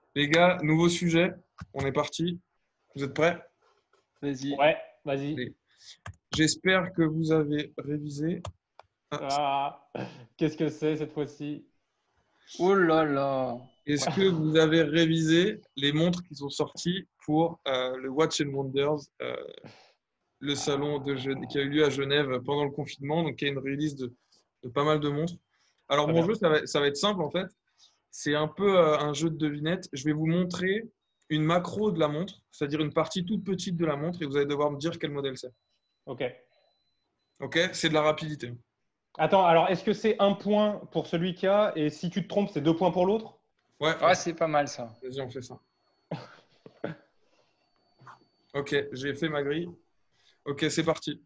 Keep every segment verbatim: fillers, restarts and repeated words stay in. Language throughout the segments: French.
Les gars, nouveau sujet. On est parti. Vous êtes prêts? Vas-y. Ouais, vas-y. Allez. J'espère que vous avez révisé. Ah, Ah, qu'est-ce que c'est cette fois-ci? Oh là là. Est-ce que vous avez révisé les montres qui sont sorties pour euh, le Watch and Wonders, euh, le salon de Gen- qui a eu lieu à Genève pendant le confinement, donc qui a une release de, de pas mal de montres. Alors Très mon bien. jeu, ça va, ça va être simple en fait. C'est un peu euh, un jeu de devinette. Je vais vous montrer une macro de la montre, c'est-à-dire une partie toute petite de la montre, et vous allez devoir me dire quel modèle c'est. Ok. Ok? C'est de la rapidité. Attends, alors est-ce que c'est un point pour celui qui a et si tu te trompes, c'est deux points pour l'autre? Ouais, Ah, c'est pas mal ça. vas-y, on fait ça. Ok, j'ai fait ma grille. Ok, c'est parti.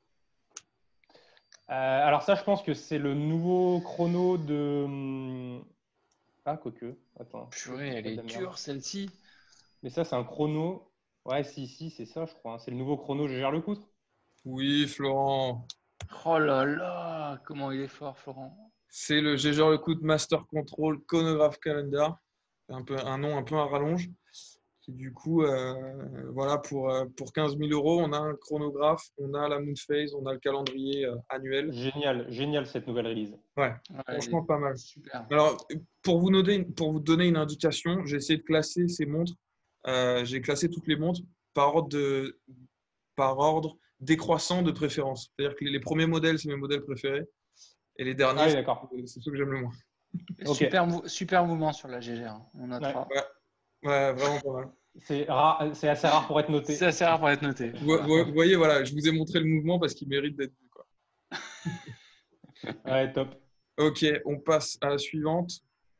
Euh, alors ça, je pense que c'est le nouveau chrono de... hum, Ah, quoique. Attends. Purée, je dis elle pas de est la merde. dure celle-ci. Mais ça, c'est un chrono. Ouais, si, si, c'est ça, je crois, hein. C'est le nouveau chrono Gégère-Lecoutre. Oui, Florent. Oh là là, comment il est fort, Florent. C'est le G G R Lecoute Master Control Chronograph Calendar. Un peu, un nom un peu à rallonge. Qui du coup, euh, voilà, pour, euh, pour quinze mille euros, on a un chronographe, on a la moon phase, on a le calendrier euh, annuel. Génial, génial cette nouvelle release. Ouais, Ouais, elle franchement est pas mal. super. Alors, pour vous, noter, pour vous donner une indication, j'ai essayé de classer ces montres. Euh, j'ai classé toutes les montres par ordre, de, par ordre décroissant de préférence. C'est-à-dire que les, les premiers modèles, c'est mes modèles préférés. Et les Ah derniers, oui, c'est d'accord. c'est ceux que j'aime le moins. Ok. Super, mou- super mouvement sur la G G R, on Ouais. notera. Ouais, ouais, vraiment pas mal. C'est rare, c'est assez rare pour être noté. C'est assez rare pour être noté. Vous, Voilà. vous- vous voyez, voilà, je vous ai montré le mouvement parce qu'il mérite d'être vu, quoi. Ouais, top. Ok, on passe à la suivante.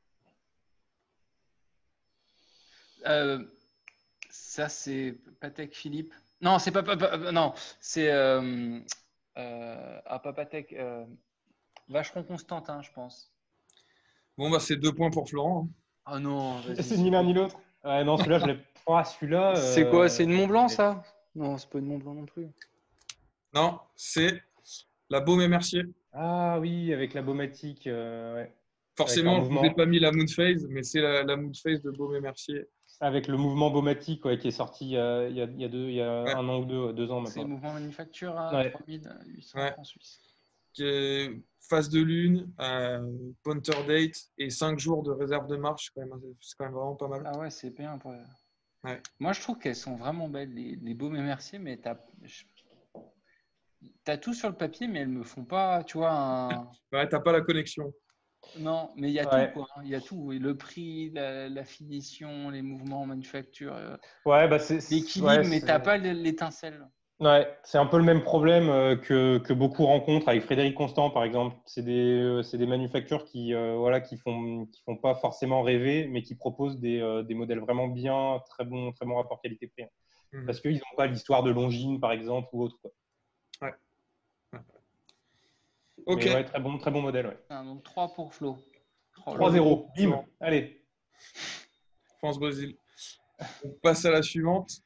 Euh, ça, c'est Patek Philippe. Non, c'est pas, pas- pas- non, c'est euh, euh, ah, pas Patek. Euh, Vacheron Constantin, je pense. Bon, bah, c'est deux points pour Florent, hein. Ah non, vas-y, C'est ni c'est l'un quoi? ni l'autre. Ouais, non, celui-là, je l'ai. Ah, celui-là. C'est quoi? C'est euh, une Mont Blanc, ça? Non, c'est pas une Mont Blanc non plus. Non, c'est la Baume et Mercier. Ah oui, avec la Baumatique, euh, ouais. Avec leur Forcément, je vous ai mouvement, pas mis la Moon Phase, mais c'est la, la Moon Phase de Baume et Mercier. avec le mouvement Baumatique, ouais, qui est sorti euh, il y a, il y a deux, il y a Ouais, un an ou deux, deux ans C'est maintenant. Mouvement Manufacture à Ouais. trois mille huit cents ouais. francs suisses. Qui est phase de lune, euh, Pointer Date et cinq jours de réserve de marche. C'est quand même, c'est quand même vraiment pas mal. Ah ouais, c'est bien. Pour... Ouais. Moi, je trouve qu'elles sont vraiment belles, les, les Baume et Mercier, mais t'as je- t'as tout sur le papier, mais elles me font pas, tu vois, un... Ouais, t'as pas la connexion. Non, mais il y a tout, Ouais. quoi. Il y a tout. Et le prix, la, la finition, les mouvements manufacture, euh, Ouais, bah c'est, c'est- ouais, l'équilibre, mais c'est t'as pas l'étincelle. ouais, c'est un peu le même problème euh, que, que beaucoup rencontrent avec Frédéric Constant, par exemple. C'est des, euh, c'est des manufactures qui, euh, voilà, qui font, qui font pas forcément rêver, mais qui proposent des, euh, des modèles vraiment bien, très bon, très bon rapport qualité-prix. Mhm. Parce qu'ils n'ont pas l'histoire de Longines, par exemple, ou autre, quoi. Ouais. Ouais. Ok, Mais ouais, très bon, très bon modèle, ouais. Ah, donc trois pour Flo. Oh là trois là. trois zéro zéro, pour bim, Florent. allez. France-Brésil. On passe à la suivante.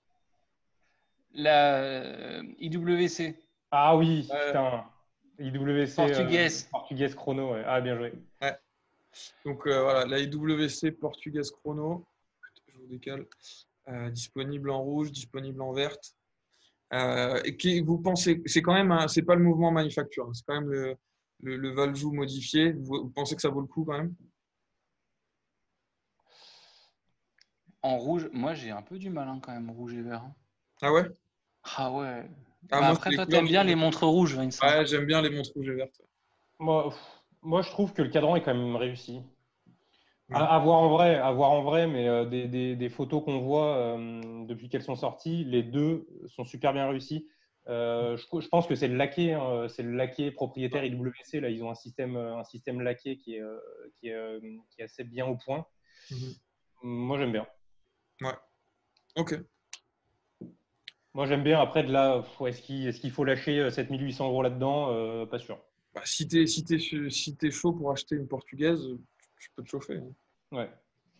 La euh, I W C, Ah oui, Euh, putain. I W C euh, portugaise. portugaise chrono, ouais. Ah, bien joué. ouais. Donc euh, voilà, la I W C portugaise chrono. Je vous décale. Euh, disponible en rouge, disponible en verte. Euh, et qui, vous pensez, c'est quand même, un- c'est pas le mouvement manufacture, hein, c'est quand même le, le, le Valjoux modifié. Vous, vous pensez que ça vaut le coup quand même? En rouge, moi j'ai un peu du mal hein, quand même, rouge et vert. Hein. Ah ouais? Ah ouais. Ah, Mais moi, c'est après, les toi, couleurs t'aimes que bien les j'aime. montres rouges, Vincent. Ouais, j'aime bien les montres rouges et vertes. Moi, pff, moi, je trouve que le cadran est quand même réussi. À, Hmm. à voir en vrai, à voir en vrai, mais euh, des, des- des photos qu'on voit euh, depuis qu'elles sont sorties, les deux sont super bien réussis. Euh, je, je pense que c'est le laqué, hein, c'est le laqué propriétaire I W C. Là, ils ont un système, euh, un système laqué qui est, euh, qui est, euh, qui est assez bien au point. Mhm. Moi, j'aime bien. Ouais, ok. Moi, j'aime bien. Après, de là, pff, est-ce qu'il, est-ce qu'il faut lâcher euh, sept mille huit cents euros là-dedans? Euh, pas sûr. Bah, si t'es si t'es, si t'es chaud pour acheter une portugaise, je peux te chauffer, hein. Ouais.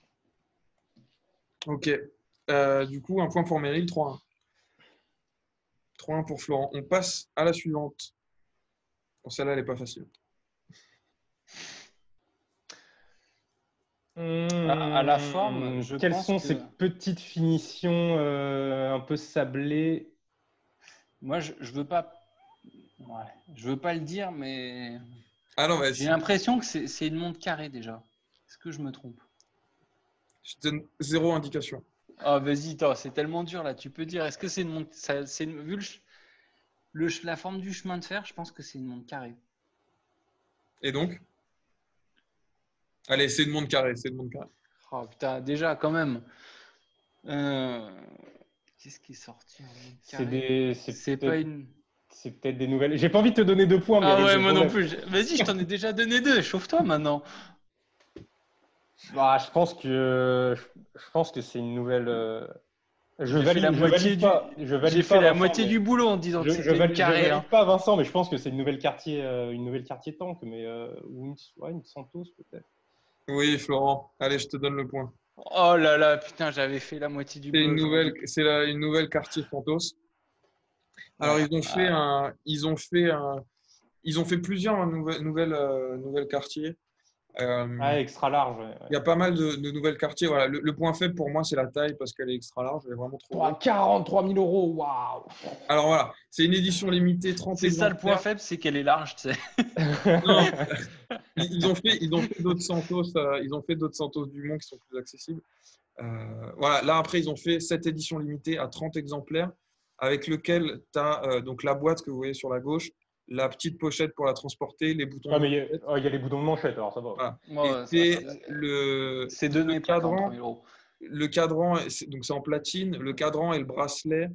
Ok. Euh, du coup, un point pour Meryl, trois un. trois un pour Florent. On passe à la suivante. Bon, celle-là, elle n'est pas facile. À, à la forme, je Quelles pense sont que ces petites finitions euh, un peu sablées? moi, je, je veux pas, ouais, je veux pas le dire, mais Ah non, bah, j'ai si. l'impression que c'est c'est une montre carrée déjà. Est-ce que je me trompe? Je te donne zéro indication. Ah, vas-y, toi, c'est tellement dur là. Tu peux dire, est-ce que c'est une montre, ça, c'est une- vu le, ch- le ch- la forme du chemin de fer, je pense que c'est une montre carrée. Et donc? Allez, c'est une montre carrée, c'est une montre carrée. Oh putain, déjà quand même. Euh, Qu'est-ce qui est sorti en montre C'est carrée? des, c'est C'est pas peut-être, une. c'est peut-être des nouvelles. J'ai pas envie de te donner deux points, mais Ah avec ouais, des moi non problèmes. plus. j'ai- Vas-y, je t'en ai déjà donné deux. Chauffe-toi maintenant. Bah, je pense que, je pense que c'est une nouvelle. euh, Je J'ai fait la valide, je moitié valide du, pas, je j'ai valide fait pas la Vincent, moitié mais du boulot en disant que je, je c'était une valide, je carrée, hein. valide pas Vincent, mais je pense que c'est une nouvelle quartier, euh, une nouvelle quartier tank, mais euh, ou une, ouais, une Santos peut-être. Oui, Florent. Allez, je te donne le point. Oh là là, putain, j'avais fait la moitié du C'est une boulot, j'aurais nouvelle, dû. c'est la- une nouvelle quartier Santos. Alors, Ouais. ils ont fait Ah, un, ils ont fait un, ils ont fait plusieurs nouvelles, nouvelles, euh, nouvelles quartiers. Euh, Ah, extra large. Ouais, il y a pas mal de, de nouvelles quartiers. Voilà, le, le point faible pour moi, c'est la taille parce qu'elle est extra large, elle est vraiment trop ouais. grosse. quarante-trois mille euros, waouh! Alors voilà, c'est une édition limitée, trente c'est ça le point exemplaires. faible, c'est qu'elle est large, tu sais. Non, ils, ils ont fait, ils ont fait d'autres Santos, euh, ils ont fait d'autres Santos Dumont qui sont plus accessibles. Euh, voilà, là après, ils ont fait cette édition limitée à trente exemplaires, avec lequel tu as euh, donc la boîte que vous voyez sur la gauche, la petite pochette pour la transporter, les boutons Ouais, de mais il y, a manchette. oh, il y a les boutons de manchette, alors ça va. Voilà. Et Moi, ça- c'est c'est le, c'est le donné pour quarante-trois cadran, mille euros. le cadran, c'est- donc c'est en platine, le cadran et le bracelet.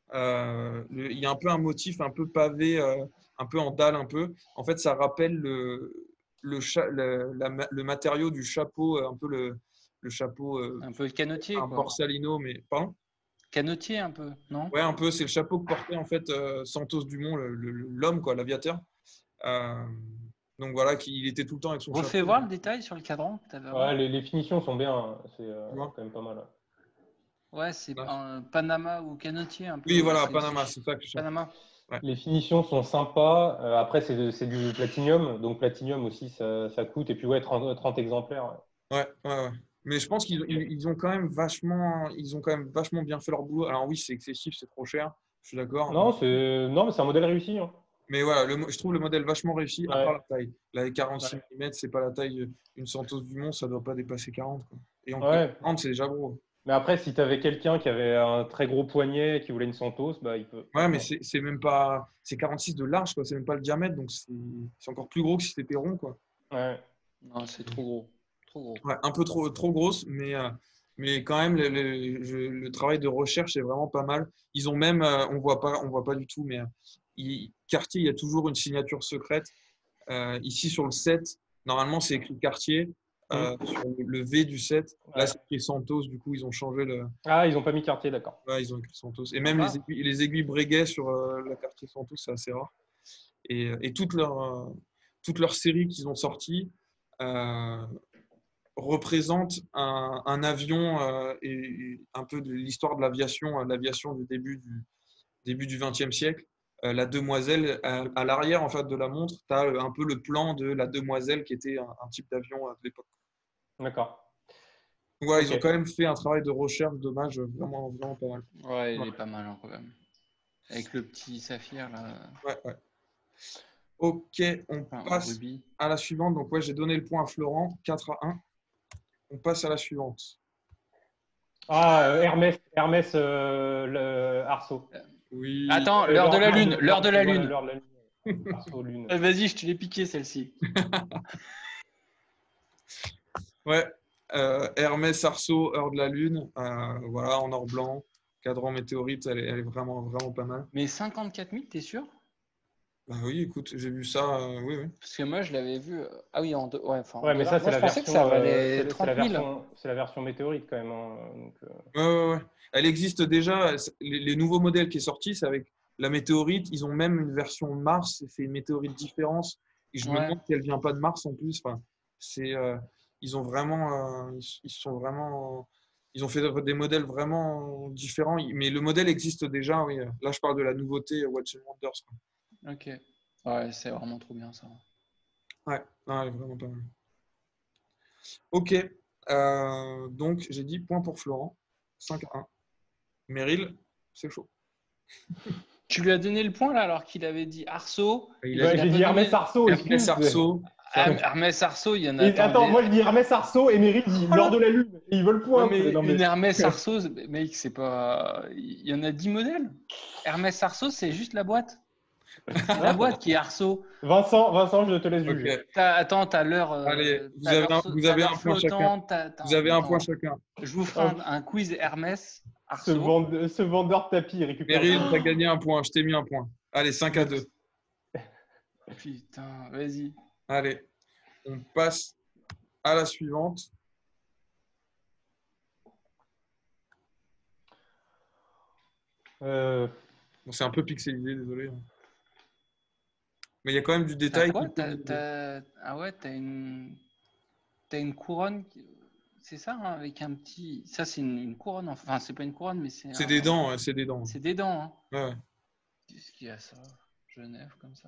Euh, le- il y a un peu un motif un peu pavé, euh, un peu en dalle, un peu. En fait, ça rappelle le, le, cha- le, la ma- le matériau du chapeau, euh, un peu le, le chapeau, euh, Un peu le canotier, un quoi. Borsalino, mais pardon. Canotier, un peu, non? Ouais, un peu, c'est le chapeau que portait en fait euh, Santos Dumont, le- le- l'homme, quoi, l'aviateur. Euh, donc voilà, qui, il était tout le temps avec son Refais chapeau. voir le détail sur le cadran que tu avais avant. Ouais, les, les finitions sont bien, hein. C'est euh, Tu vois. quand même pas mal. Ouais, c'est Là. un Panama ou canotier, un peu. Oui, Ouais, voilà, c'est Panama, c'est c'est ça que je cherche. Panama. Ouais. Les finitions sont sympas. Euh, après, c'est c'est du platinium. Donc, platinium aussi, ça, ça coûte. Et puis, ouais, trente trente exemplaires. Ouais, ouais, ouais. Mais je pense qu'ils ils- ils ont quand même vachement, ils ont quand même vachement bien fait leur boulot. Alors oui, c'est excessif, c'est trop cher, je suis d'accord. Non, c'est non, mais c'est un modèle réussi, hein. Mais voilà, le mo- je trouve le modèle vachement réussi, à part Ouais, la taille. La quarante-six ouais. millimètres, c'est pas la taille d'une Santos Dumont, ça doit pas dépasser quarante, quoi. Et encore, Ouais. quarante, c'est déjà gros. Mais après, si tu avais quelqu'un qui avait un très gros poignet et qui voulait une Santos, bah, il peut. Ouais, mais c'est c'est même pas. C'est quarante-six de large, quoi. C'est même pas le diamètre, donc c'est c'est encore plus gros que si c'était rond, quoi. Ouais. Non, c'est trop gros. Trop gros. Ouais, un peu trop, trop grosse, mais, euh, mais quand même, le, le- je- le travail de recherche est vraiment pas mal. Ils ont même, euh, on voit pas, on voit pas du tout, mais euh, il- Cartier, il y a toujours une signature secrète. Euh, ici, sur le set, normalement, c'est écrit Cartier. Euh, Mm. sur le le V du set, là, Ouais. c'est écrit Santos. Du coup, ils ont changé le. Ah, ils ont pas mis quartier, d'accord. Ouais, ils ont écrit Santos. Et même les Sympa. aiguilles, les aiguilles Breguet sur euh, la Cartier Santos, c'est assez rare. Et, et toute leur, euh, toute leur série qu'ils ont sortie euh, représente un, un avion euh, et, et un peu de l'histoire de l'aviation, euh, l'aviation du début du début du vingtième siècle. Euh, la demoiselle, à, à l'arrière en fait de la montre, tu as un peu le plan de la demoiselle qui était un, un type d'avion euh, de l'époque. D'accord. Donc voilà, Ok. ils ont quand même fait un travail de recherche, dommage, vraiment, vraiment pas mal. Ouais, il Ouais. est pas mal hein, quand même. Avec le petit saphir là, Ouais, ouais. Ok, on enfin, en passe rubis. à la suivante. Donc ouais, j'ai donné le point à Florent, quatre à un. On passe à la suivante. Ah, euh, Hermès, Hermès euh, le Arceau. Oui, Attends, Euh, l'heure de l'heure la l'heure lune, de, l'heure l'heure- de la voilà, lune. l'heure de la lune. Arceau lune. Euh, Vas-y, je te l'ai piqué celle-ci. ouais. Euh, Hermès Arceau, Heure de la Lune, euh, voilà, en or blanc, cadran météorite, elle est, elle est vraiment, vraiment pas mal. Mais cinquante-quatre mille, t'es sûr? Bah oui, écoute, j'ai vu ça, euh, oui, oui. Parce que moi, je l'avais vu. euh, Ah oui, en, do- ouais, enfin, en Ouais, mais dollars. ça, Moi, c'est je la pensais que version, ça euh, c'est valait la c'est la trente mille. version, c'est la version météorite quand même, hein. Donc, euh, Ouais, ouais, ouais. Elle existe déjà, c'est- les, les nouveaux modèles qui sont sortis, c'est avec la météorite, ils ont même une version Mars, c'est une météorite différence, et je me Ouais. demande si elle vient pas de Mars en plus, enfin, c'est, euh, ils ont vraiment, euh, ils, ils sont vraiment, ils ont fait des modèles vraiment différents, mais le modèle existe déjà, oui. Là, je parle de la nouveauté Watch and Wonders, quoi. Ok. Ouais, c'est vraiment trop bien ça. Ouais, non, elle est vraiment pas mal. Ok, Euh, donc, j'ai dit point pour Florent. cinq à un. Meryl, c'est chaud. Tu lui as donné le point là alors qu'il avait dit Arceau. Il Ouais, a j'ai pas dit Hermès donné- Arceau. Hermès excuse. Arceau. Ah, Hermès Arceau, il y en a. Et attends, des- moi je dis Hermès Arceau et Meryl dit l'or de la lune. Et il veut le point. Ouais, mais Non, mais- une Hermès Arceau, mec, c'est pas. Il y en a dix modèles. Hermès Arceau, c'est juste la boîte. C'est la boîte qui est Arceau. Vincent, Vincent, je te laisse Ok. juger. T'as- Attends, t'as l'heure. euh, Allez, vous t'as avez l'heure un- sau- vous t'as avez l'heure un point chacun. flottante, t'as- t'as- Vous avez un attends, point chacun. Je vous ferai un, un quiz Hermès Ce, Arceau. vende- ce vendeur de tapis il récupère. Meryl, t'as gagné un point. Je t'ai mis un point. Allez, cinq à deux. Putain, vas-y. Allez, on passe à la suivante. Euh, Bon, c'est un peu pixelisé, désolé. Mais il y a quand même du T'as détail. quoi qui peut T'as- nous aider. t'as- Ah ouais, t'as une... T'as une couronne. qui- C'est ça, hein, avec un petit. Ça, c'est une, une couronne. Enfin, c'est pas une couronne, mais c'est. C'est un- des dents, ouais, c'est des dents. C'est des dents. Hein. Ouais, ouais. Qu'est-ce qu'il y a ça Genève, comme ça.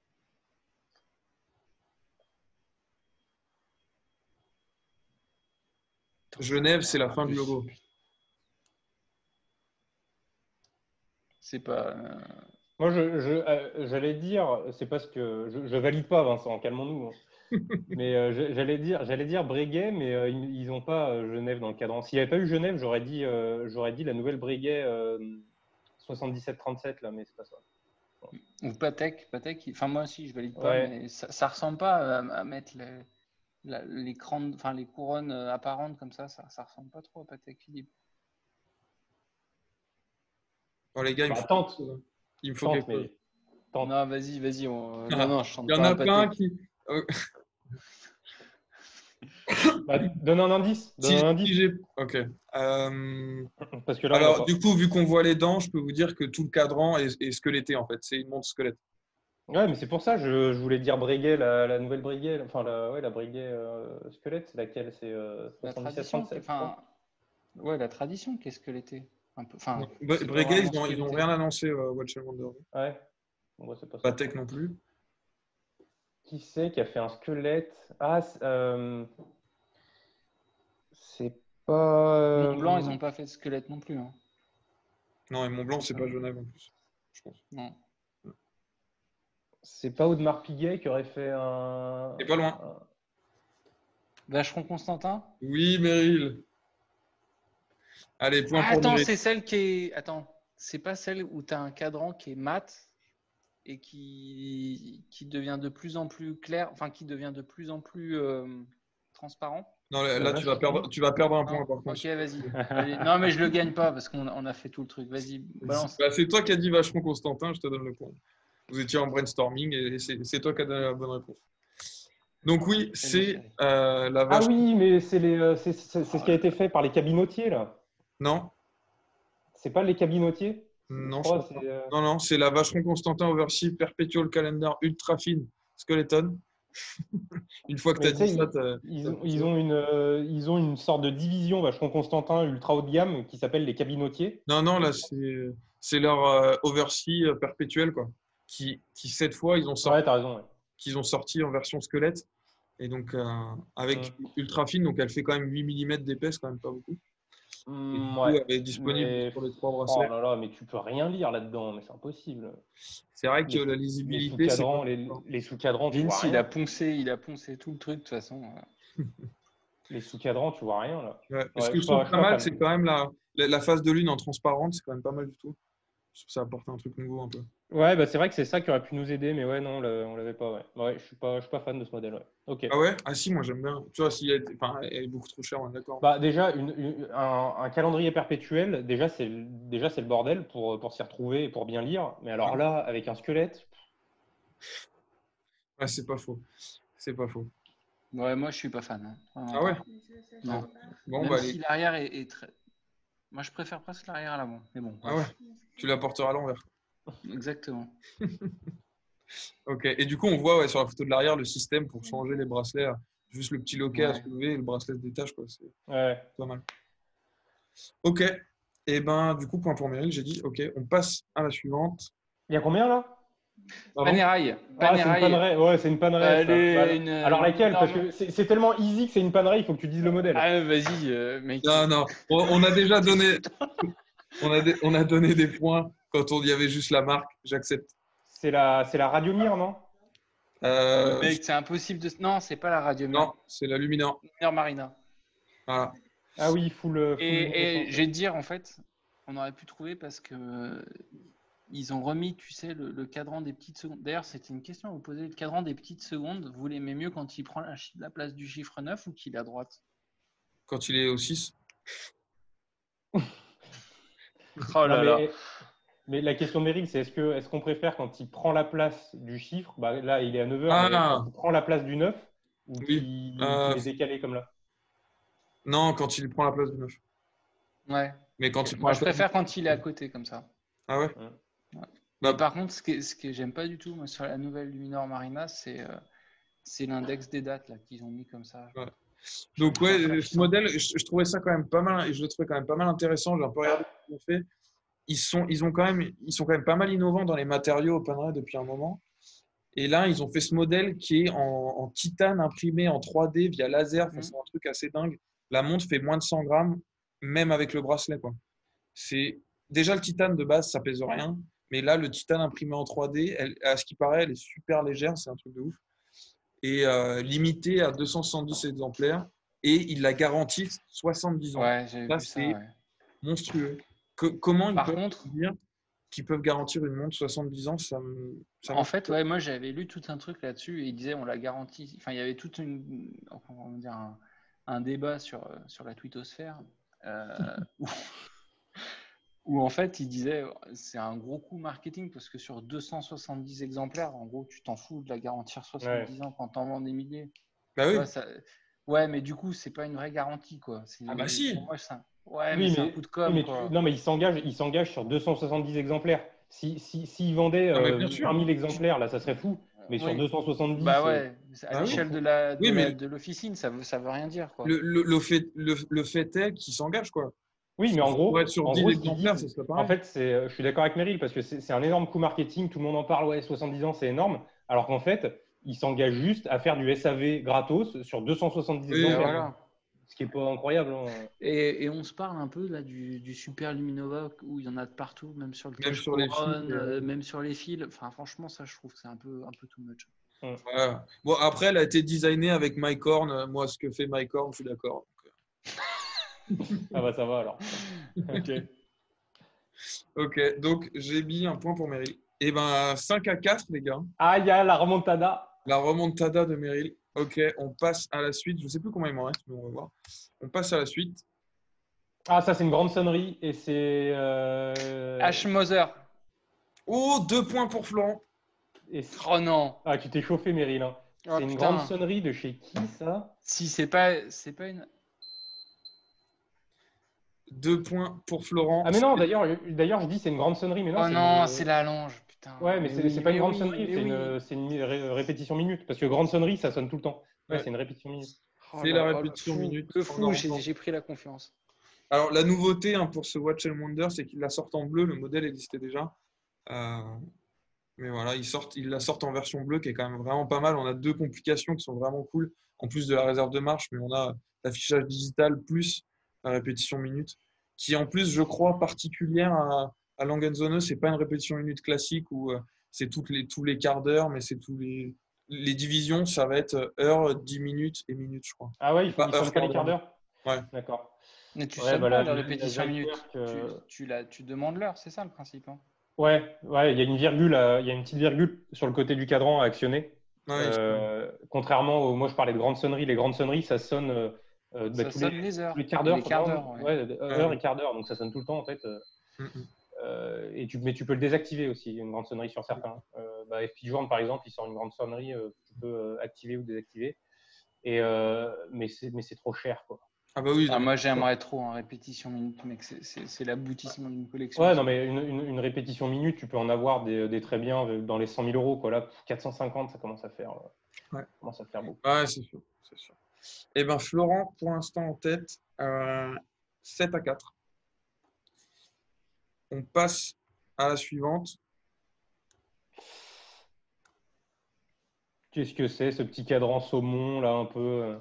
Genève, c'est la fin du logo. C'est pas. euh, moi, je, je, euh, j'allais dire, c'est parce que je, je valide pas, Vincent, calmons-nous. hein. mais euh, je- j'allais dire, j'allais dire Breguet, mais euh, ils n'ont pas euh, Genève dans le cadran. S'il n'y avait pas eu Genève, j'aurais dit, euh, j'aurais dit la nouvelle Breguet euh, soixante-dix-sept trente-sept là, mais c'est pas ça. Ou Patek. Patek. il- Enfin, moi aussi, je valide pas, Ouais. mais ça, ça ressemble pas à, à mettre les, la- les, grandes- enfin, les couronnes euh, apparentes comme ça. Ça, ça ressemble pas trop à Patek Philippe. Oh, les gars, il me Bah, faut, tente, il me faut tente, quelque chose. mais tente. Non, vas-y, vas-y. on- Ah, Non, non, je chante Il y en pas a un plein Patek. qui. euh, Bah, donne un indice. Donne si- un si indice. j'ai- Ok. Euh, Parce que là, on va Alors, pas. du coup, vu qu'on voit les dents, je peux vous dire que tout le cadran est, est squeletté, en fait. C'est une montre squelette. Ouais, mais c'est pour ça, je, je voulais dire Breguet, la, la nouvelle Breguet, enfin la, ouais, la Breguet euh, squelette, c'est laquelle? C'est euh, La soixante-dix-sept tradition, trente-sept, je crois. enfin, ouais, la tradition, qu'est-ce que l'était un peu. Enfin, Bre- c'est pas Breguet, vraiment ils n'ont ce que ils ont l'était. rien annoncé, euh, Watch and Wonder. Ouais. Bon, bah, c'est pas ça. Patek non plus. Qui c'est qui a fait un squelette? Ah, c'est euh, c'est pas. euh, Mont Blanc, ils n'ont pas fait de squelette non plus. Hein. Non, et Montblanc, c'est pas Genève en plus. Je pense. Non. C'est pas Audemars Piguet qui aurait fait un. C'est pas loin. un- Vacheron Constantin. Oui, Meryl. Allez, point Ah, pour attends, Meryl. c'est celle qui est. Attends, c'est pas celle où tu as un cadran qui est mat et qui, qui devient de plus en plus clair, enfin qui devient de plus en plus euh, transparent. Non, là, La là, vache, tu vas perdre, tu vas perdre un point, Non par contre. Ok, vas-y. Allez. Non, mais je le gagne pas parce qu'on on a fait tout le truc. Vas-y, balance. Bah, c'est toi qui as dit Vacheron Constantin, je te donne le point. Vous étiez en brainstorming et c'est c'est toi qui as donné la bonne réponse. Donc oui, c'est euh, la Ah vache. oui, mais c'est les, euh, c'est c'est- c'est ce qui a été fait par les cabinotiers là. Non, C'est pas les cabinotiers? non, Je je crois, crois pas. c'est, euh, Non, non, c'est la Vacheron Constantin Oversea Perpetual Calendar Ultra Fine Skeleton. Une fois que tu Mais as tu dit sais, ça, t'as- Ils t'as- ont, ils, ont une, euh, ils ont une sorte de division Vacheron Constantin ultra haut de gamme qui s'appelle les cabinotiers. Non, non, là, c'est c'est leur euh, Oversea euh, perpétuel, quoi. Qui, qui, cette fois, ils ont sorti, Ouais, t'as raison. Ouais. qu'ils ont sorti en version squelette. Et donc, euh, avec Mm. ultra fine, donc elle fait quand même huit millimètres d'épaisse, quand même pas beaucoup. Et du Mm, coup, ouais. elle est disponible Mais- pour les trois Oh bracelets. là là, mais tu peux rien lire là-dedans, mais c'est impossible. C'est vrai que les- la Les lisibilité, c'est sous-cadrans, pas- les, les sous-cadrans, tu vois Vince, il a rien. poncé, il a poncé tout le truc de toute façon. Les sous-cadrans, tu vois rien là. Ouais. Ce Ouais, que je je suis pas- trouve je suis pas pas mal, fan. c'est quand même la, la, la phase de lune en transparente, c'est quand même pas mal du tout. Je trouve que ça apporte un truc nouveau un peu. Ouais, bah c'est vrai que c'est ça qui aurait pu nous aider, mais ouais, non, le- on l'avait pas. Ouais, ouais, je suis pas, je suis pas fan de ce modèle. Ouais. Ok. Ah ouais? Ah si, moi j'aime bien. Tu vois, si elle, était- enfin, elle est beaucoup trop chère, on est d'accord. Bah déjà, une, une- un, un calendrier perpétuel, déjà c'est le- déjà c'est le bordel pour, pour s'y retrouver et pour bien lire. Mais alors Ouais. là, avec un squelette, Ouais, c'est pas faux. C'est pas faux. Ouais, moi je suis pas fan. hein. Vraiment. Ah ouais? Non. Bon, Même bah, si allez. l'arrière est, est très. Moi je préfère presque l'arrière à l'avant. Mais bon. Ah ouais? Tu la porteras à l'envers. Exactement. Ok. Et du coup, on voit ouais, sur la photo de l'arrière le système pour changer les bracelets. là. Juste le petit loquet à Ouais. soulever et le bracelet se détache. Quoi. C'est ouais. pas mal. Ok. Et ben, du coup, point pour Meryl, j'ai dit, ok, on passe à la suivante. Il y a combien là? Pardon Panerai. Ah, c'est une Panerai. Panerai. Ouais, c'est une Panerai. Euh, ça. les- Voilà. une- Alors laquelle? Parce énorme- que c'est c'est tellement easy que c'est une Panerai, il faut que tu dises le modèle. Ah, vas-y, euh, mec. Non, non. On, on a déjà donné, on a, dé- on a donné des points quand on y avait juste la marque. J'accepte. C'est la, c'est la Radiomir, non? Euh, Mec, c'est impossible de. Non, c'est pas la radio non, c'est la Luminor. Luminor Marina. Voilà. Ah oui, full, full Et, et luminescence. je vais te dire, en fait, on aurait pu trouver parce que euh, ils ont remis, tu sais, le, le cadran des petites secondes. D'ailleurs, c'était une question à vous poser. Le cadran des petites secondes, vous l'aimez mieux quand il prend la, chi- la place du chiffre neuf ou qu'il est à droite? Quand il est au six. Oh Non, là là. mais, mais la question de Meryl, c'est est-ce que est-ce qu'on préfère quand il prend la place du chiffre, bah, là il est à neuf heures, Ah. mais quand il prend la place du neuf, ou Oui. qu'il Euh, qu'il est décalé comme là? Non, quand il prend la place du neuf. Ouais. Mais quand il prend Moi, la je place préfère quand il est à côté, comme ça. Ah ouais Mais Bah, par contre, ce que, ce que j'aime pas du tout, moi, sur la nouvelle Luminor Marina, c'est euh, c'est l'index des dates là qu'ils ont mis comme ça. Ouais. Je Donc trouve ça ouais, flashy. ce modèle, je, je trouvais ça quand même pas mal, et je le trouvais quand même pas mal intéressant. J'ai un peu regardé ce qu'ils ont fait. Ils sont, ils ont quand même, ils sont quand même pas mal innovants dans les matériaux Panerai depuis un moment. Et là, ils ont fait ce modèle qui est en, en titane imprimé en trois D via laser. Enfin, Mhm. c'est un truc assez dingue. La montre fait moins de cent grammes, même avec le bracelet, quoi. C'est déjà le titane de base, ça pèse rien. Mais là, le titane imprimé en trois D, elle, à ce qui paraît, elle est super légère. C'est un truc de ouf. Et euh, limité à deux cent soixante-dix exemplaires. Et ils la garantissent soixante-dix ans. Ouais, j'ai Ça, vu ça. c'est Ouais. monstrueux. Que- comment ils Par peuvent contre, dire qu'ils peuvent garantir une montre soixante-dix ans, ça me, ça en me- fait, ouais, moi j'avais lu tout un truc là-dessus et il disait on la garantit. Enfin, il y avait toute une, comment dire, un, un débat sur, euh, sur la twittosphère euh, où, où en fait il disait c'est un gros coup marketing parce que sur deux cent soixante-dix exemplaires, en gros, tu t'en fous de la garantir soixante-dix ans quand t'en vends des milliers. Bah Tu oui. vois, ça... Ouais, mais du coup, c'est pas une vraie garantie, quoi. C'est... Ah bah si. Pour moi, c'est un... Ouais, mais Oui, c'est un mais, coup de oui, com', mais tu- quoi. non, mais il s'engage, il s'engage sur deux cent soixante-dix exemplaires. Si, si, s'il vendait Non, mais euh, bien sûr. vingt mille exemplaires, là, ça serait fou. Mais sur Oui. deux cent soixante-dix, Bah euh, ouais, c'est- à Bah oui. l'échelle de la, de Oui, mais la- de l'officine, ça veut, ça veut rien dire, quoi. le, le, le fait, le, le fait est qu'ils s'engagent, quoi. oui, mais en Pour gros, être sur en dix gros, ce qu'ils exemplaires, disent, ça serait en pareil. fait, c'est, euh, je suis d'accord avec Meryl parce que c'est c'est un énorme coup marketing. Tout le monde en parle, ouais, soixante-dix ans, c'est énorme. Alors qu'en fait, ils s'engagent juste à faire du S A V gratos sur deux cent soixante-dix Oui, Et exemplaires. voilà. Ce qui est pas incroyable. hein. Et, et on se parle un peu là du, du Super Luminova où il y en a de partout, même sur le Même cache sur les couronne, fils, euh, euh, même sur les fils. Enfin, franchement, ça, je trouve que c'est un peu, un peu too much. Voilà. Bon, après, elle a été designée avec Mike Horn. Euh, Moi, ce que fait Mike Horn, je suis d'accord. Ah bah ça va alors. Ok. Ok, donc j'ai mis un point pour Meryl. Et ben, cinq à quatre, les gars. Ah, il y a la remontada. La remontada de Meryl. Ok, on passe à la suite. Je ne sais plus combien il m'en reste, mais on va voir. On passe à la suite. Ah, ça, c'est une grande sonnerie et c'est. euh, H. Moser. Oh, deux points pour Florent. et c'est- Oh non. Ah, tu t'es chauffé, Meryl. hein. Oh, C'est une putain. grande sonnerie de chez qui, ça? Si c'est pas, c'est pas une. Deux points pour Florent. Ah, mais non, d'ailleurs, d'ailleurs, je dis c'est une grande sonnerie, mais non, Oh c'est non, une- c'est la longe. Putain. Ouais, mais c'est oui, c'est pas une mais grande oui, sonnerie, mais c'est oui. une, c'est une ré- répétition minute. Parce que grande sonnerie, ça sonne tout le temps. Ouais, Ouais. c'est une répétition minute. Oh C'est là la là, répétition le fou, minute. Le On fou, en j'ai entend. j'ai pris la confiance. Alors, la nouveauté hein, pour ce Watch and Wonder, c'est qu'ils la sortent en bleu. Le modèle existait déjà. Euh, mais voilà, ils, sortent, ils la sortent en version bleue, qui est quand même vraiment pas mal. On a deux complications qui sont vraiment cool, en plus de la réserve de marche, mais on a l'affichage digital plus la répétition minute, qui en plus, je crois, particulière à, à Langenzonen. Ce n'est pas une répétition minute classique où euh, c'est toutes les, tous les quarts d'heure, mais c'est tous les, les divisions, ça va être heure, dix minutes et minutes, je crois. Ah ouais, ils, Pas ils heure, sonnent pas les quart quarts d'heure? Ouais. D'accord. Mais tu Ouais, sonnes bah, pas la- la la- répétition la minute. Zyberk, euh, Tu, tu, la, tu demandes l'heure, c'est ça le principe. Hein. Ouais, ouais, il y a une virgule, à- il y a une petite virgule sur le côté du cadran à actionner. Ouais, Euh, contrairement au, moi je parlais de grandes sonneries, les grandes sonneries ça sonne euh, euh, bah, Ça tous, sonne les, les heures. tous les quarts Et d'heure, les quarts non, d'heure, ouais. ouais, heure et quart d'heure, donc ça sonne tout le temps en fait. euh, Mm, mm. euh, et tu, mais tu peux le désactiver aussi, une grande sonnerie sur certains. Euh, bah, F P Journe par exemple, il sort une grande sonnerie, euh, que tu peux euh, activer ou désactiver. Et, euh, mais c'est mais c'est trop cher quoi. Ah bah oui. Ah, non, moi, j'aimerais trop en répétition minute, mec. C'est- C'est c'est l'aboutissement d'une collection. Ouais, ça. non, mais une, une, une répétition minute, tu peux en avoir des, des très bien dans les cent mille euros. Quoi. Là, quatre cent cinquante, ça commence à faire, euh, Ouais. ça commence à faire beaucoup. Ouais, c'est sûr. C'est sûr. Eh bien, Florent, pour l'instant en tête, euh, sept à quatre. On passe à la suivante. Qu'est-ce que c'est, ce petit cadran saumon, là, un peu euh,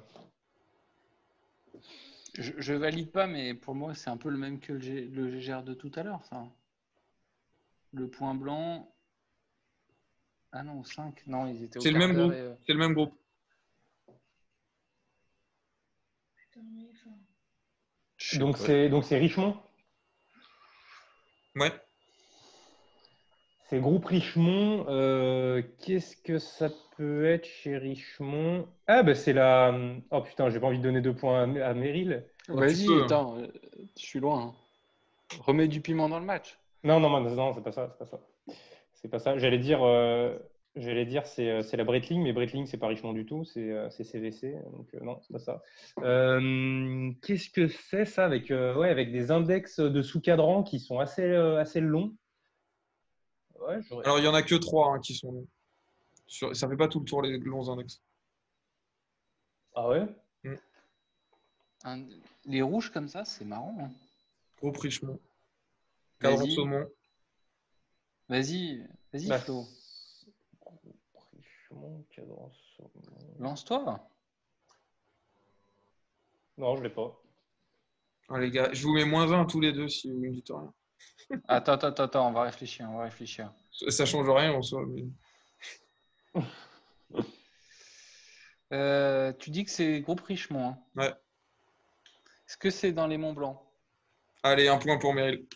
Je, je valide pas, mais pour moi, c'est un peu le même que le, G- le G G R de tout à l'heure, ça. Le point blanc. Ah non, cinq. Non, ils étaient au C'est le quart même d'heure groupe. et. euh, C'est le même groupe. Je sais Donc, pas. c'est donc c'est Richemont. Ouais. C'est groupe Richemont. euh, Qu'est-ce que ça peut être chez Richemont? Ah, bah, c'est la. Oh putain, j'ai pas envie de donner deux points à, à Meryl. Oh, tu Vas-y, peux. attends, euh, je suis loin. hein. Remets du piment dans le match. Non, non, non, non, c'est pas ça, c'est pas ça. C'est pas ça. J'allais dire, euh, j'allais dire, c'est euh, c'est la Breitling, mais Breitling, c'est pas Richemont du tout, c'est euh, c'est C V C. Donc euh, non, c'est pas ça. Euh, Qu'est-ce que c'est ça avec, euh, ouais, avec des index de sous-cadran qui sont assez, euh, assez longs. Ouais, j'aurais- Alors, il n'y en a que trois hein, qui sont longs. Sur- Ça fait pas tout le tour les longs index. Ah ouais? Un- Les rouges comme ça, c'est marrant. hein. Groupe Richemont. Cadran Vas-y, saumon. vas-y, vas-y, Bah, Flo. c'est- groupe Richemont, cadran saumon. Lance-toi. Non, je l'ai pas. Ah, les gars, je vous mets moins un à tous les deux si vous me dites rien. Attends, attends, attends, on va réfléchir, on va réfléchir. Ça, ça change rien en soi. mais- Euh, tu dis que c'est groupe Richemont. hein. Ouais. Est-ce que c'est dans les Monts Blancs? Allez, un point pour Meryl.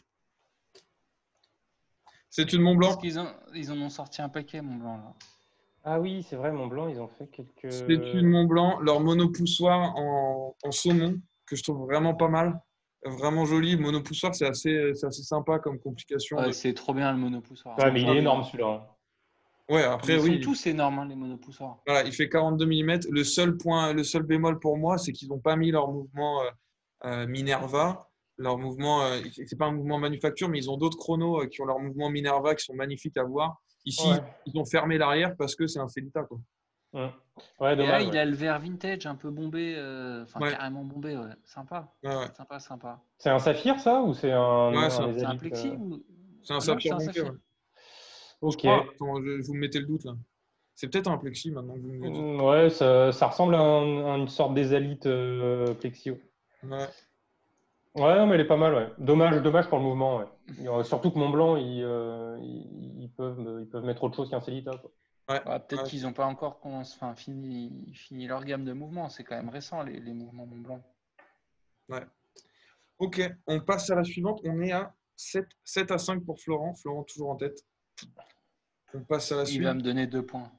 C'est une Mont Parce Blanc. qu'ils ont, ils en ont sorti un paquet, Mont Blanc, là. Ah oui, c'est vrai, Montblanc, ils ont fait quelques. C'est une Mont Blanc. Leur monopoussoir en, en saumon, que je trouve vraiment pas mal. Vraiment joli. Monopoussoir, c'est assez, c'est assez sympa comme complication. Ouais, de- c'est trop bien le monopoussoir. Ouais, mais il Ah, est mais- énorme celui-là. Ouais, Mais après, ils oui. sont tous énormes, hein, les monopoussoirs. Voilà, il fait quarante-deux millimètres. Le seul point, le seul bémol pour moi, c'est qu'ils n'ont pas mis leur mouvement euh, euh, Minerva. Leur mouvement, euh, c'est pas un mouvement manufacture, mais ils ont d'autres chronos euh, qui ont leur mouvement Minerva qui sont magnifiques à voir. Ici, Ouais. ils ont fermé l'arrière parce que c'est un Célita, quoi. Hum. Ouais, Et là, dommage. il ouais. a le verre vintage un peu bombé, euh, enfin Ouais. carrément bombé, ouais. Sympa, Ouais, ouais. sympa, sympa. C'est un saphir, ça, ou c'est un, Ouais, c'est un un- C'est un mésallique, plexi euh, ou... C'est un Non, saphir c'est un bombé, saphir. ouais. Je Ok. crois. Attends, je, je vous me mettez le doute là. C'est peut-être un plexi maintenant que vous me le dites. Hum, Ouais, ça, ça ressemble à, un- à une sorte d'ésalite euh, plexio. Ouais. Ouais, non, mais elle est pas mal, ouais. Dommage, dommage pour le mouvement, ouais. Il y a- Surtout que Montblanc, ils, euh, ils, ils peuvent, ils peuvent mettre autre chose qu'un Célita, quoi. Ouais. Ouais, peut-être Ouais. qu'ils n'ont pas encore commencé- enfin, fini, fini leur gamme de mouvements. C'est quand même récent, les, les mouvements Mont Blanc. Ouais. Ok, on passe à la suivante. On est à sept, sept à cinq pour Florent. Florent toujours en tête. On passe à la Il va suite. me donner deux points.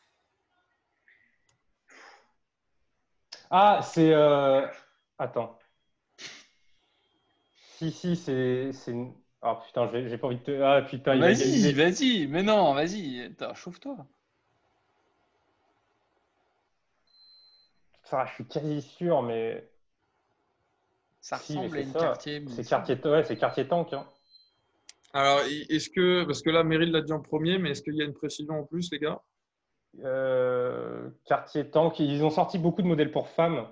Ah, c'est. euh, Attends. Si, si, c'est. c'est une- Ah putain, j'ai j'ai pas envie de te. Ah putain, il va Vas-y, égaliser. vas-y, mais non, vas-y, attends, chauffe-toi. Ça, je suis quasi sûr, mais. Ça Si, mais ressemble à c'est une ça. quartier C'est munition. quartier, ouais, c'est quartier tank. Hein. Alors, est-ce que, parce que là, Meryl l'a dit en premier, mais est-ce qu'il y a une précision en plus, les gars? Euh, quartier tank. Ils ont sorti beaucoup de modèles pour femmes.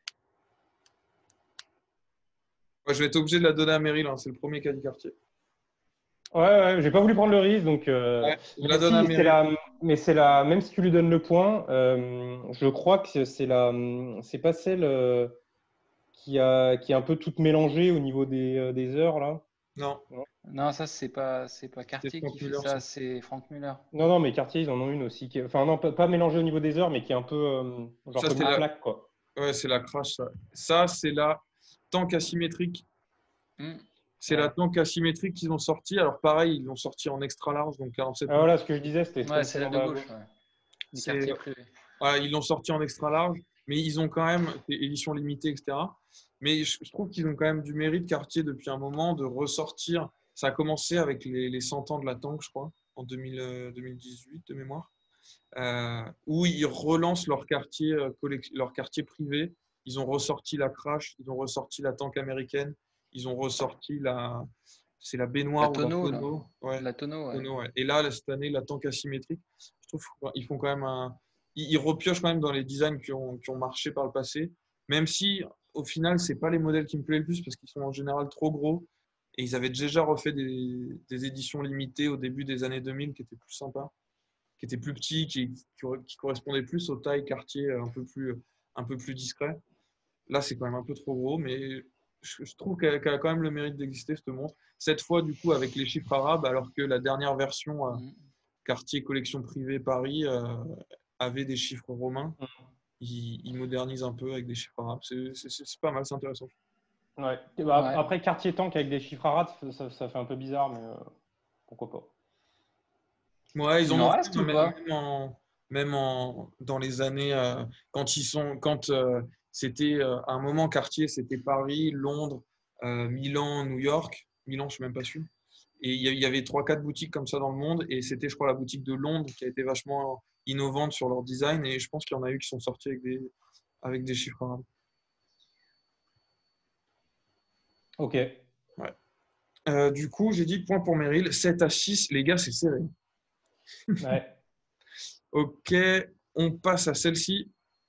Ouais, je vais être obligé de la donner à Meryl. hein, C'est le premier qui a dit quartier. Ouais, ouais, j'ai pas voulu prendre le risque, donc. euh, Ouais, je Mais la donne à si, c'est Meryl. la. Mais c'est la. Même si tu lui donnes le point, euh, je crois que c'est la. C'est pas celle euh, qui a qui est un peu toute mélangée au niveau des, euh, des heures là. Non, Non, ça, c'est pas, c'est pas c'est Cartier Frank qui fait Muller. ça, ça. c'est Frank Muller. Non, non, mais Cartier, ils en ont une aussi. Qui est- Enfin, non, pas, pas mélangée au niveau des heures, mais qui est un peu euh, genre Ça, comme c'est une la... plaque, quoi. Ouais, c'est la crash. Ça, ça c'est la tank asymétrique. Hmm. C'est Ouais. la tank asymétrique qu'ils ont sorti. Alors, pareil, ils l'ont sorti en extra large, donc quarante-sept Ah, voilà, ce que je disais, c'était Ouais, celle c'est la en de bas à gauche, gauche. ouais. Les C'est- quartiers privés. Voilà, ils l'ont sorti en extra large, mais ils ont quand même, c'est édition limitée, et cetera. Mais je, je trouve qu'ils ont quand même du mérite, Cartier, depuis un moment, de ressortir. Ça a commencé avec les, les cent ans de la tank, je crois, en deux mille, euh, deux mille dix-huit, de mémoire, euh, où ils relancent leur quartier, euh, collec- leur quartier privé. Ils ont ressorti la Crash, ils ont ressorti la tank américaine, ils ont ressorti la, c'est la baignoire La ou la tonneau, là. tonneau. Ouais. La tonneau, ouais. Tonneau, ouais. Et là, cette année, la tank asymétrique, je trouve qu'ils font quand même un. Ils, ils repiochent quand même dans les designs qui ont, qui ont marché par le passé, même si au final, c'est pas les modèles qui me plaisent le plus parce qu'ils sont en général trop gros. Et ils avaient déjà refait des, des éditions limitées au début des années deux mille qui étaient plus sympas, qui qui était plus petit, qui, qui, qui correspondait plus aux tailles Cartier un peu plus, un peu plus discret. Là, c'est quand même un peu trop gros, mais je, je trouve qu'elle, qu'elle a quand même le mérite d'exister, cette montre. Cette fois, du coup, avec les chiffres arabes, alors que la dernière version euh, Mm. Cartier Collection Privée Paris euh, avait des chiffres romains. Mm. Il, il modernise un peu avec des chiffres arabes. C'est, c'est, c'est pas mal, c'est intéressant. Ouais. Et bah, Ouais. Après, Cartier Tank avec des chiffres arabes, ça, ça fait un peu bizarre, mais euh, pourquoi pas. Ouais, ils Il en en ont fait, reste ou même, pas? même en, même en- dans les années euh, quand ils sont, quand euh, c'était euh, à un moment Cartier, c'était Paris, Londres, euh, Milan, New York. Milan, je suis même pas sûr. Et il y a- il y avait trois, quatre boutiques comme ça dans le monde. Et c'était, je crois, la boutique de Londres qui a été vachement innovante sur leur design. Et je pense qu'il y en a eu qui sont sortis avec des, avec des chiffres arabes. Ok. Ouais. Euh, du coup, j'ai dit point pour Meryl. sept à six, les gars, c'est serré. Ouais. Ok, on passe à celle-ci.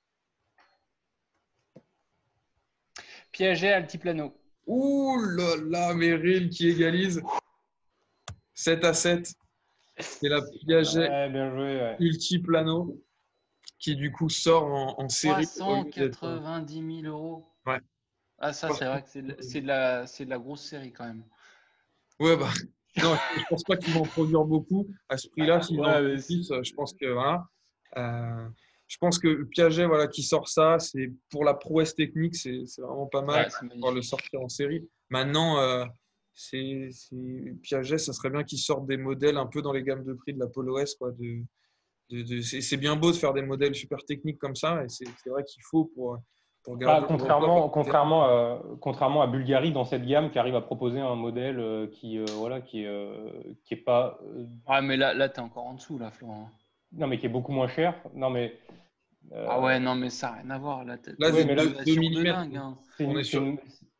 Piaget Altiplano. Ouh là là, Meryl qui égalise. sept à sept. C'est la Piaget Ouais, bien joué. Ouais. Ultiplano qui du coup sort en, en série au lieu d'être. trois cent quatre-vingt-dix mille euros. Ouais. Ah, ça, c'est vrai que c'est de, c'est de la, c'est de la grosse série quand même. Ouais, bah. Non, je pense pas qu'ils vont en produire beaucoup. À ce prix-là, s'ils en Ouais, mais produisent, je pense que voilà. Euh, je pense que Piaget, voilà, qui sort ça, c'est pour la prouesse technique, c'est c'est vraiment pas mal ouais, c'est de pouvoir le magnifique. sortir en série. Maintenant, euh, c'est c'est- Piaget, ça serait bien qu'il sorte des modèles un peu dans les gammes de prix de la Polo S, quoi. De, de, de- c'est c'est bien beau de faire des modèles super techniques comme ça, et c'est c'est vrai qu'il faut pour, pour Bah, garder le record. contrairement, contrairement, à, contrairement à Bulgari dans cette gamme qui arrive à proposer un modèle euh, qui, euh, voilà, qui, est, euh, qui est pas, euh, Ouais, mais là, là, t'es encore en dessous, là, Florent. non mais qui est beaucoup moins cher. Non mais, Ah euh, ouais, non, mais ça n'a rien à voir. Là, t'as Là, t'as ouais, c'est une mais là, deux innovation de millimètres. dingue, hein. c'est On est une, c'est sur. une-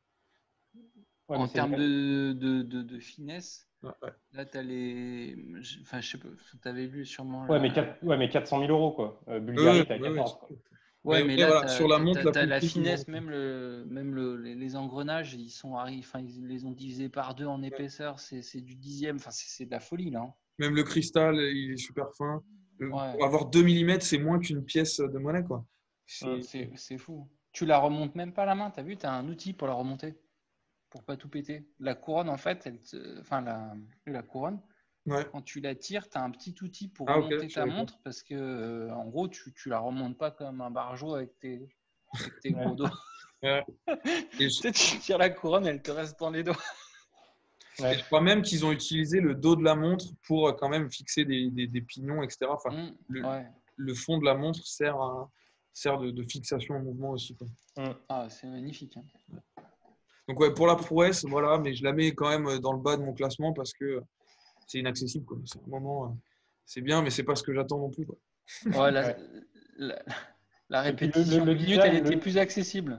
ouais, mais En c'est une- termes de, de, de, de finesse, Ouais, ouais. là, t'as les. je- Enfin, je sais pas, t'avais vu sûrement ouais, mais la. quatre- ouais, mais quatre cent mille euros quoi. Euh, Ouais, Bulgari, t'es à ouais, ouais. quatorze quoi. Ouais, Mais mais ouais, là, voilà, t'as, sur la t'as, montre t'as- la t'as plus la petite du monde. finesse, même, le, même le, les, les engrenages, ils sont arri- enfin, ils les ont divisés par deux en épaisseur, c'est, c'est du dixième, enfin, c'est, c'est de la folie, là, hein. Même le cristal, il est super fin. Euh, Ouais, Pour avoir deux millimètres, c'est moins qu'une pièce de monnaie, quoi. Hum. C'est c'est, c'est fou. Tu la remontes même pas à la main, t'as vu, t'as un outil pour la remonter, pour pas tout péter. La couronne, en fait, elle te- enfin, la, la couronne, ouais. quand tu la tires, tu as un petit outil pour Ah ok, remonter je ta savais pas. montre parce que, euh, en gros, tu, tu la remontes pas comme un barjot avec tes, avec tes Ouais. gros doigts. Ouais. Et Tu je, sais, tu tires la couronne, elle te reste dans les doigts. et Ouais. je crois même qu'ils ont utilisé le dos de la montre pour euh, quand même fixer des, des, des pignons, et cetera. Enfin, Mmh, le, ouais. le fond de la montre sert, à, sert de, de fixation au mouvement aussi, quoi. Hum. Ah, c'est magnifique, hein. Donc ouais, pour la prouesse, voilà, mais je la mets quand même dans le bas de mon classement parce que c'est inaccessible, quoi. C'est un moment, euh, c'est bien, mais c'est pas ce que j'attends non plus, quoi. Ouais, la, Ouais. la, la Et puis le, le- répétition le une minute, elle design, était le, plus accessible.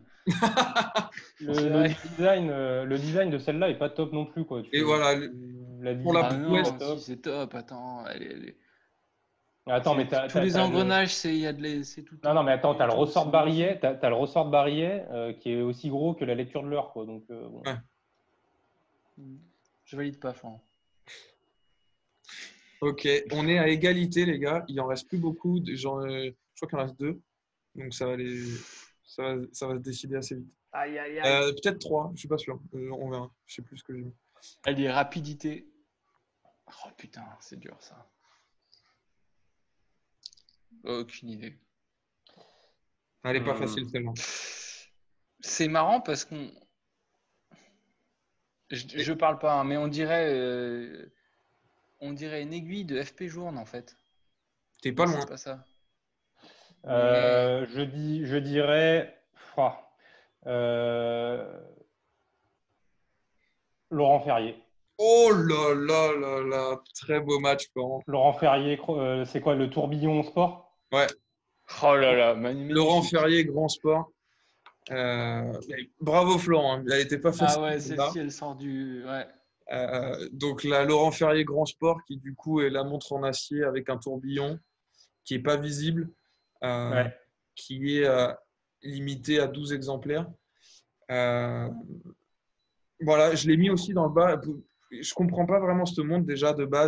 le, C'est le vrai. design, euh, le design de celle-là est pas top non plus quoi. Et Tu, voilà, le- la pour la Ah visibilité est prouesse, pas non, si top. c'est top, attends. Elle est- elle est- Attends, mais c'est- t'as, tous t'as- les t'as le, engrenages, c'est il y a de les- c'est tout non, non, mais attends, équipé t'as et le tout, ressort c'est de barillet, magnifique. t'as, t'as le ressort de barillet euh, qui est aussi gros que la lecture de l'heure, quoi. Donc, euh, bon. ouais. Mmh. Je valide pas, Florent. Ok, on est à égalité, les gars. Il en reste plus beaucoup. Genre, euh, je crois qu'il en reste deux. Donc ça va, les... ça va, ça va se décider assez vite. Aïe, aïe, aïe. Euh, peut-être trois, je suis pas sûr. Euh, on verra. Je sais plus ce que j'ai mis. Allez, rapidité. Oh putain, c'est dur ça. Aucune idée. Elle est pas Hmm. facile celle-là. C'est marrant parce qu'on. Je, je parle pas, hein, mais on dirait, euh, on dirait une aiguille de F P Journe en fait. T'es pas Mais loin. c'est pas ça. Mais Euh, je, dis, je dirais oh, euh, Laurent Ferrier. Oh là là là là, très beau match, Florent. Laurent Ferrier, cro- euh, c'est quoi le tourbillon sport? Ouais, oh là là, magnifique. Laurent Ferrier, grand sport. Euh, bravo Florent, hein. Elle était pas Ah facile ouais, celle-là. celle-ci elle sort du. Ouais. Euh, donc la Laurent Ferrier Grand Sport qui du coup est la montre en acier avec un tourbillon qui est pas visible, euh, Ouais. qui est euh, limité à douze exemplaires. Euh, voilà, je l'ai mis aussi dans le bas. Je comprends pas vraiment cette montre déjà de base.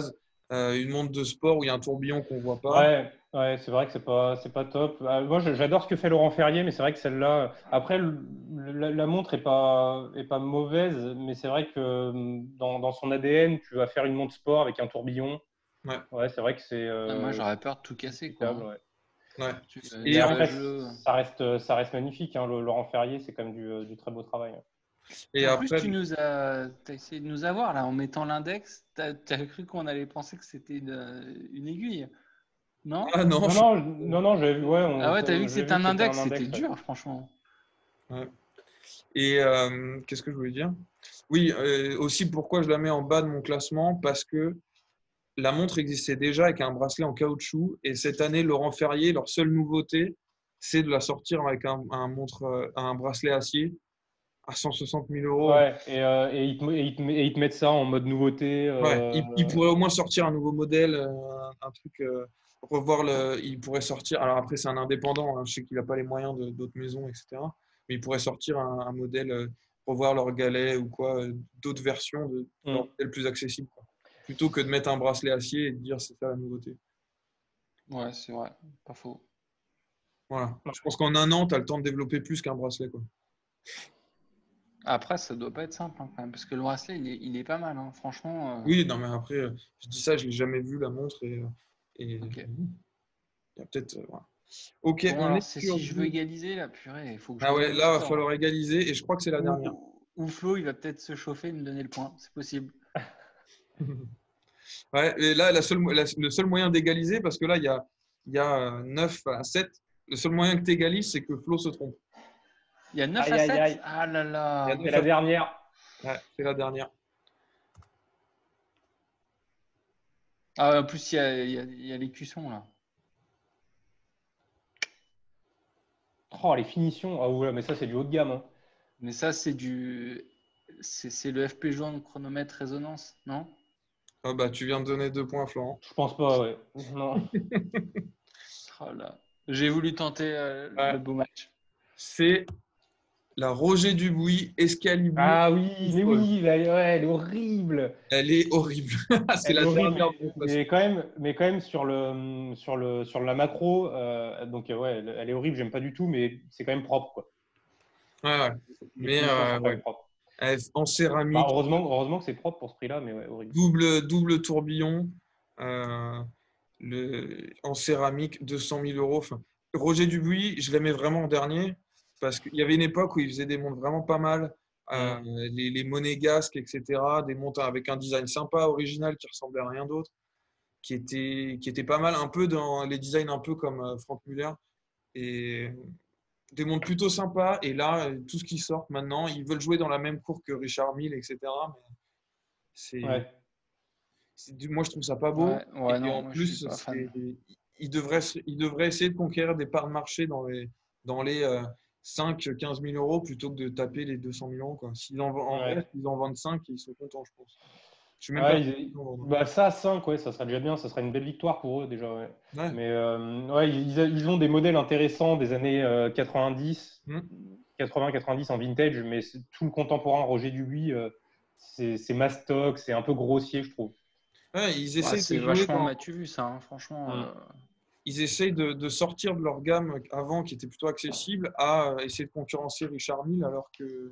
Euh, une montre de sport où il y a un tourbillon qu'on ne voit pas. Ouais, ouais, c'est vrai que c'est pas, c'est pas top. Euh, moi, je- j'adore ce que fait Laurent Ferrier, mais c'est vrai que celle-là. Après, le- la, la montre est pas, est pas mauvaise, mais c'est vrai que hum, dans, dans son A D N, tu vas faire une montre sport avec un tourbillon. Ouais. Ouais, c'est vrai que c'est. Ah, moi, Euh, j'aurais peur de tout casser, quoi. discutable, hein. ouais. Ouais. Tu- euh, Et Mais en- après, nuageux. ça reste, ça reste magnifique. Hein, le- Laurent Ferrier, c'est quand même du, euh, du très beau travail. hein. Et En plus, après, tu nous as, t'as essayé de nous avoir là en mettant l'index. T'as, t'as cru qu'on allait penser que c'était une, une aiguille, non? ah non, Non, je- non, je- non, non, j'avais vu, ouais, Ah on- ouais, t'as vu que j'avais c'était un que c'était index, un c'était index. ouais. dur, franchement. ouais. Et euh, qu'est-ce que je voulais dire? Oui, euh, aussi pourquoi je la mets en bas de mon classement, parce que la montre existait déjà avec un bracelet en caoutchouc. Et cette année, Laurent Ferrier, leur seule nouveauté, c'est de la sortir avec un, un montre, euh, un bracelet acier à cent soixante mille euros. Ouais, et, euh, et, ils te, et ils te- et ils te mettent ça en mode nouveauté. Ouais, euh, il, il pourrait au moins sortir un nouveau modèle, euh, un, un truc, euh, revoir le. Il pourrait sortir. Alors après, c'est un indépendant, hein, je sais qu'il n'a pas les moyens de- d'autres maisons, et cetera. Mais il pourrait sortir un, un modèle, euh, revoir leur galet ou quoi, euh, d'autres versions de leur hmm. modèle plus accessible, quoi. Plutôt que de mettre un bracelet acier et de dire c'est ça la nouveauté. Ouais, c'est vrai, pas faux. Voilà. Je pense qu'en un an, tu as le temps de développer plus qu'un bracelet, quoi. Après, ça doit pas être simple hein, quand même, parce que le bracelet, il est, il est pas mal, hein, franchement. euh, Oui, non, mais après, euh, je dis ça, je l'ai jamais vu la montre et, euh, et Ok. il y a peut-être. euh, voilà. Ok, Bon, on alors, est c'est sur si je veux du. égaliser, là, purée, il faut que je Ah ouais, revoie le là, il va score. falloir égaliser et je crois que c'est la dernière. Ou, ou Flo, il va peut-être se chauffer et me donner le point. C'est possible. Ouais, et là, la seule, la- le seul moyen d'égaliser, parce que là, il y a, il y a euh, neuf à sept, le seul moyen que tu égalises, c'est que Flo se trompe. Il y a neuf Aïe, à aïe, sept. aïe. Ah là Il y a là. neuf C'est à la sept. dernière. Ouais, c'est la dernière. Ah, en plus, il y a, il y a- il y a les cuissons, là. Oh, les finitions. Ah ouais, mais ça, c'est du haut de gamme. hein. Mais ça, c'est du. C'est c'est le F P jaune chronomètre résonance, non? Ah bah, tu viens de donner deux points, Florent. Je pense pas, ouais. Non. Oh là. J'ai voulu tenter euh, Ouais. le beau match. C'est la Roger Dubuis Excalibur Ah oui, mais Folle. oui, là, ouais, elle est horrible. Elle est horrible. C'est Elle est la horrible, dernière mais, de toute façon. mais quand même, mais quand même sur le sur le sur la macro, euh, donc euh, ouais, elle, elle est horrible, j'aime pas du tout, mais c'est quand même propre quoi. Ouais, ouais. Les Mais finitions euh, sont quand ouais. même propres. Elle- en Bah, céramique, heureusement, heureusement que c'est propre pour ce prix-là, mais ouais, horrible. double, double tourbillon, euh, le, en céramique, deux cent mille euros. Enfin, Roger Dubuis, je l'aimais vraiment en dernier parce qu'il y avait une époque où il faisait des montres vraiment pas mal, euh, les, les monégasques, et cetera. Des montres avec un design sympa, original, qui ressemblait à rien d'autre, qui était, qui était pas mal, un peu dans les designs un peu comme euh, Frank Muller. Et des montres plutôt sympas. Et là, euh, tout ce qui sort maintenant, ils veulent jouer dans la même cour que Richard Mille, et cetera. Mais c'est Ouais. c'est du- moi, je trouve ça pas beau. Ouais, ouais, Et non, en moi je suis plus, pas c'est- fan. il devrait, il devrait essayer de conquérir des parts de marché dans les, dans les euh, cinq à quinze mille euros plutôt que de taper les deux cent mille euros, quoi. S'ils en, en Ouais. vrai, s'ils en vendent cinq, ils sont contents, je pense. Je suis même pas Ouais, sûr ils- qu'ils en vendent. bah ça, cinq, ouais, ça serait déjà bien, ça serait une belle victoire pour eux déjà. Ouais. Ouais. Mais euh, ouais, ils, ils ont des modèles intéressants des années euh, quatre-vingt-dix, Hmm. quatre-vingts quatre-vingt-dix en vintage, mais c'est- tout le contemporain Roger Dubuis, euh, c'est c'est mastoc, c'est un peu grossier, je trouve. Ouais, ils Ouais, essayent de c'est jouer vachement dans, Mathieu vu ça, hein, franchement. Mm. euh, ils essayent de, de sortir de leur gamme avant qui était plutôt accessible à euh, essayer de concurrencer Richard Mille alors que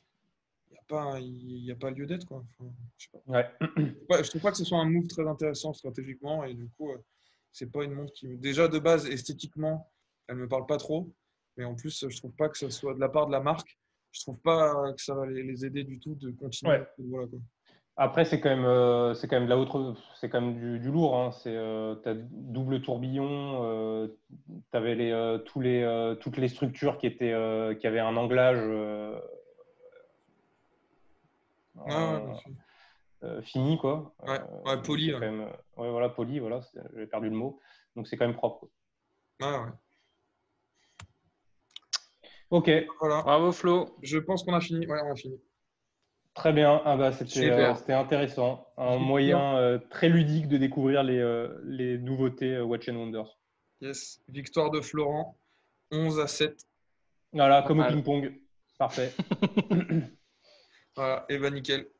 il n'y a pas, il y a pas lieu d'être, quoi. Enfin, je sais pas. Ouais. Ouais, je trouve pas que ce soit un move très intéressant stratégiquement et du coup, euh, c'est pas une montre qui, me- déjà de base esthétiquement, elle me parle pas trop, mais en plus, je trouve pas que ce soit de la part de la marque, je trouve pas que ça va les, les aider du tout de continuer. Ouais. Voilà, quoi. Après, c'est quand même, euh, c'est quand même de la autre, c'est quand même du, du lourd. Hein. C'est, euh, t'as double tourbillon, euh, t'avais les, euh, tous les, euh, toutes les structures qui étaient, euh, qui avaient un anglage euh, Ouais, ouais, bien en- sûr. euh, fini, quoi. Ouais, Euh, ouais, donc poli, c'est ouais. quand même, euh, ouais, voilà, poli, voilà, c'est- j'avais perdu le mot. Donc c'est quand même propre. quoi. Ouais, ouais. Ok, Voilà, Bravo Flo. je pense qu'on a fini. Ouais, on a fini. très bien. Ah bah, c'était, euh, Super. c'était intéressant. Un Victor. moyen euh, très ludique de découvrir les, euh, les nouveautés euh, Watch and Wonders. Yes, victoire de Florent, onze à sept. Voilà, Pas comme au mal. ping-pong. Parfait. Voilà, et bah nickel.